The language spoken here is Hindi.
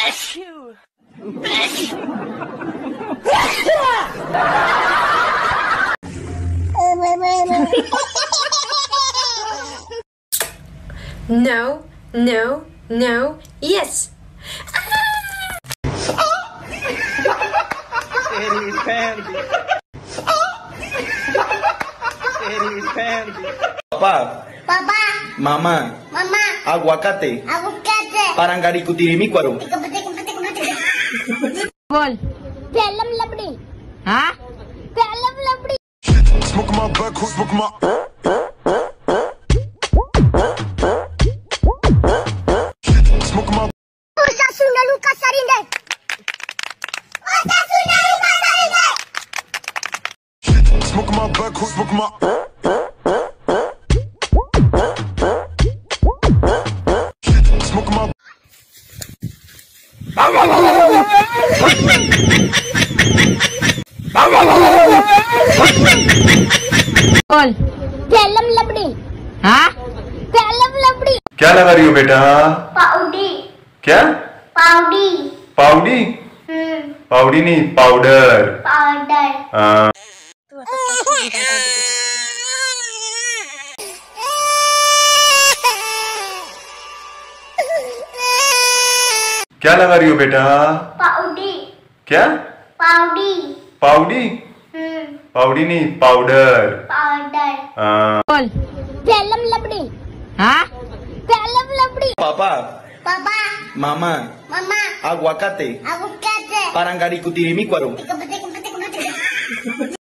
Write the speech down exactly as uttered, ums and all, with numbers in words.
No, no, no, yes. Papá. Papá. Mamá. Mamá. Aguacate. Aguacate. Paranggarikutirimi kwaru. Gol. Film labdi. Hah? Film labdi. Smoke my back, smoke my. Smoke my. Usa suna luka sarinde. Usa suna luka sarinde. Smoke my back, smoke my. Smoke my. Gol. Film labdi. Hah? Film labdi. क्या लगा रही हो बेटा? Paudi. क्या? Paudi. पाउडी? Hmm. पाउडी नहीं, पाउडर. Powder. हाँ. क्या लगा रही हो बेटा? Paudi. क्या? Paudi. पाउडी? Hmm. पाउडी नहीं, पाउडर. Powder. हाँ. Gol. Film labdi. Hah? Film labdi. Papá. Papa. Mamá. Mama. Aguacate. Aguacate. Paranggarikutirimi kwaru. Tiga betik betik betik.